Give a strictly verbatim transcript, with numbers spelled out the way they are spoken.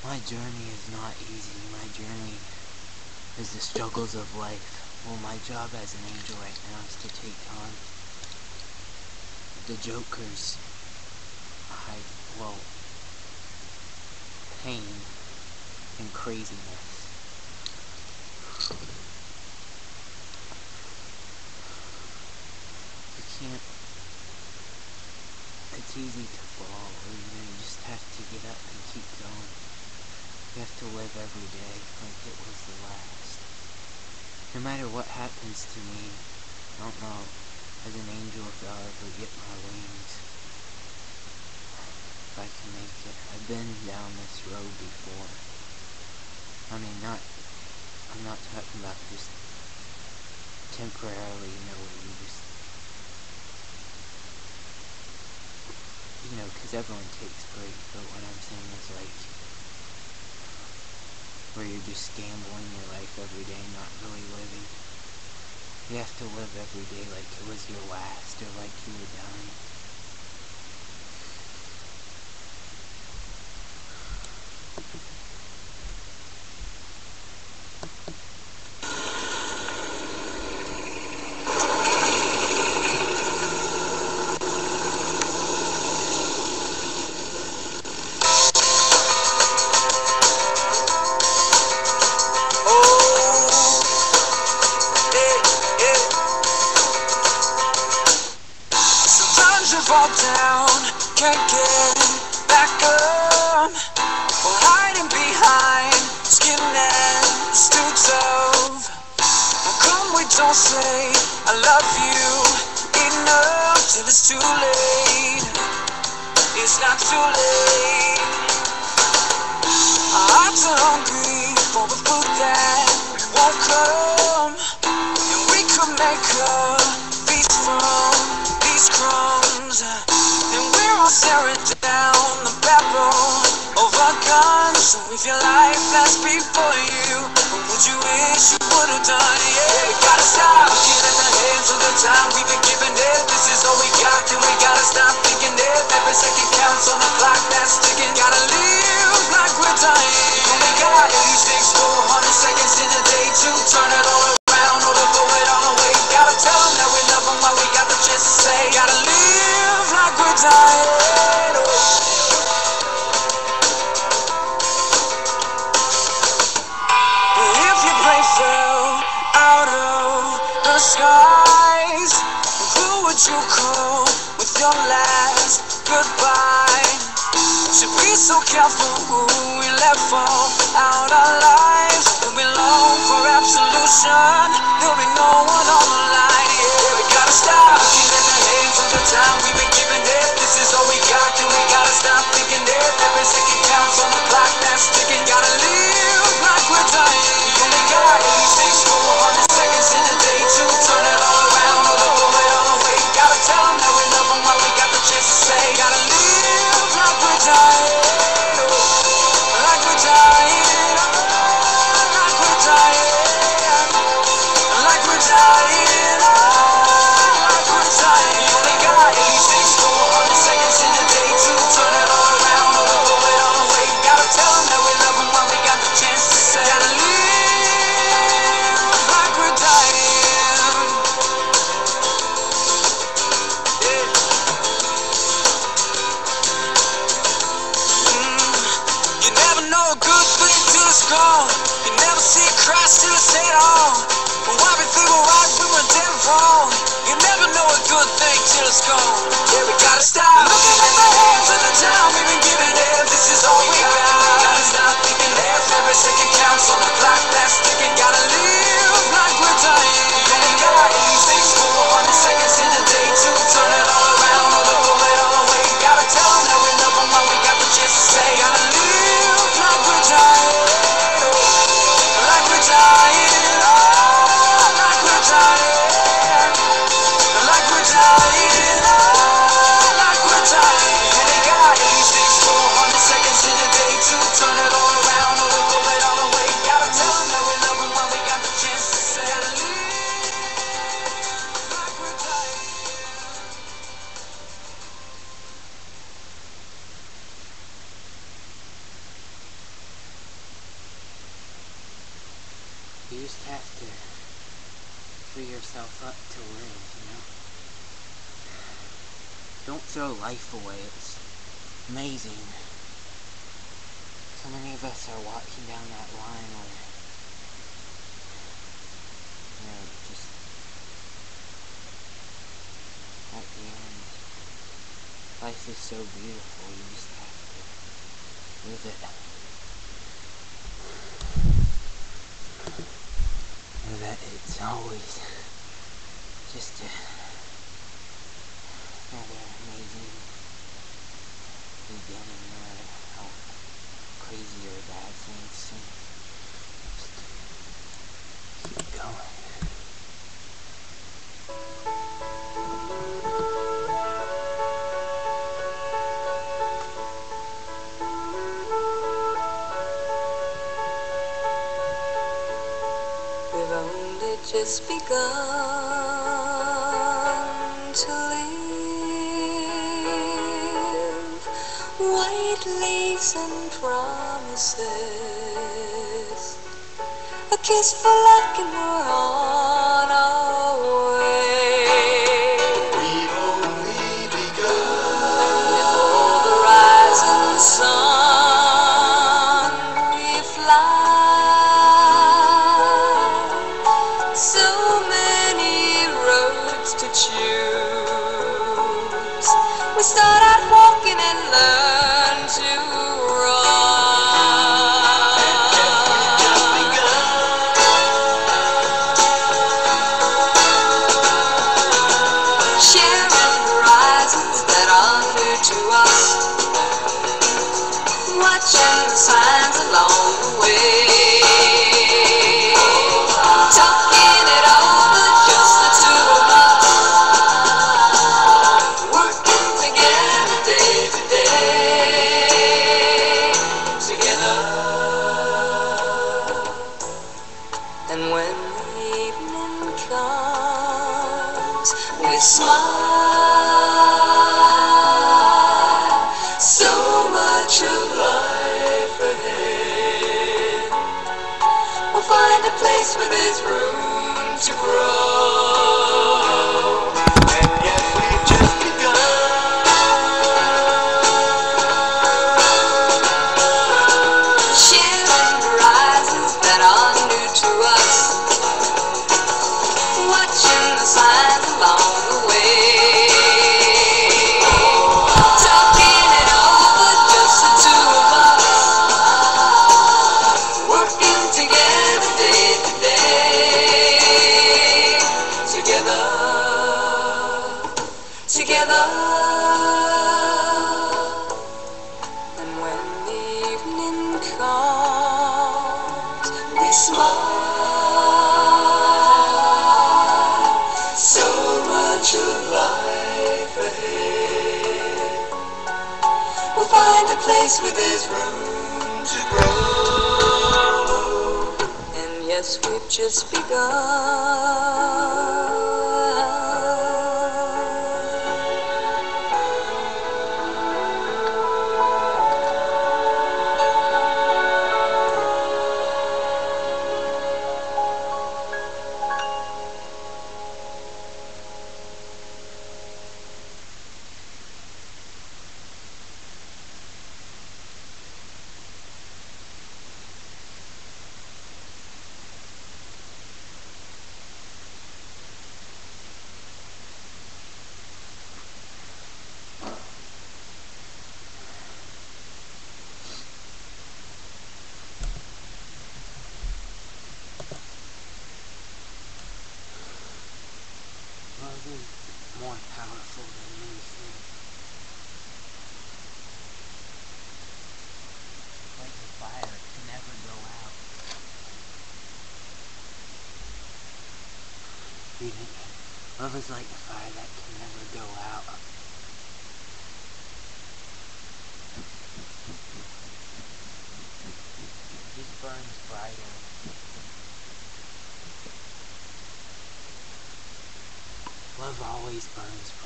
My journey is not easy. My journey is the struggles of life. Well, my job as an angel right now is to take on the Joker's high, well, pain and craziness. You can't, it's easy to fall, or you know, you just have to get up and keep going. You have to live every day like it was the last. No matter what happens to me, I don't know, as an angel, if I'll ever get my wings, if I can make it. I've been down this road before. I mean, not, I'm not talking about just temporarily, you know, where you just, you know, because everyone takes breaks, but what I'm saying is like, where you're just gambling your life every day, not really living. You have to live every day like it was your last, or like you were dying. Fall down, can't get back up, while hiding behind skin and too tough. How come we don't say I love you enough till it's too late? It's not too late. Our hearts are hungry for the food that won't come, and we could make a feast from these crumbs. And we're all staring down the barrel of our guns. So if your life lasts before you, what would you wish you would have done? Yeah, we gotta stop looking at the hands of the time we've been giving it. This is all we got, and we gotta stop thinking it. Every second counts on the clock that's ticking. Gotta live like we're dying. We only got eighty-six four hundred seconds in a day to turn it all around or to throw it all away. Gotta tell them that we love them while we got the chance to say. Gotta live like we're dying. But if your plane fell out of the skies, who would you call with your last goodbye? Should be so careful who we let fall out our lives. We'll be long for absolution. There'll be no one on the line. Yeah, we gotta stop looking at the hands of the time we've been giving it. This is all we got, and we gotta stop thinking it. Every second counts on the clock that's ticking. Gotta live like we're dying. We only got eighty-six four hundred seconds in a day to turn it all around or to throw it all away. Gotta tell them that we love them while we got the chance to say. Gotta live like we're dying. Like we're dying. Like we're dying. Like we're dying. Like we're dying. We only got eighty-six four hundred seconds in a day to turn it all around or to throw it all away. Gotta tell them that we love them while we got the chance to say. Gotta live like we're dying. Yeah. Mm. You never know a good thing till it's gone. You never see it crash till it's dead on. But why we think we're right when we're dead wrong? You never know a good thing till it's gone. Yeah, we gotta stop looking at the hands of the time we've been giving it. This is all we got. Gotta stop thinking left. Every second counts on the clock that's ticking. Gotta live like we're dying. We only got eighty-six four hundred seconds in a day to turn it all around or to throw it all away. Gotta tell them that we love them while we got the chance to say. Gotta live like we're dying. Like we're dying. Like we're dying. Like we're dying. Like we're You just have to free yourself up to live, you know? Don't throw life away. It's amazing. So many of us are walking down that line where, you know, just at the end, life is so beautiful, you just have to live it. Know that it's always just a, another amazing beginning, no matter how crazy or bad things seem. Just keep going. We've only just begun to live. White leaves and promises, a kiss for luck and we're on our way. We've only begun. Before the rising sun we fly. So many roads to choose. We start out walking and learn to run. Sharing horizons that are new to us. Watching the signs along the way. Talking it over, just the two of us. Working together day to day. Together. And when the evening comes, we smile. So much of life ahead. We'll find a place where there's room to grow. And yes, we've just begun. Sharing horizons that are new to us. Watching the signs along the way. Talking it over, just the two of us. Working together day to day. Together. Together. And when the evening comes, we smile. So much of life ahead. We'll find a place where there's room to grow. And yes, we've just begun. Love is more powerful than anything. Like a fire, it can never go out. Read it. Love is like a fire that can never go out. It just burns brighter. Love always burns brighter.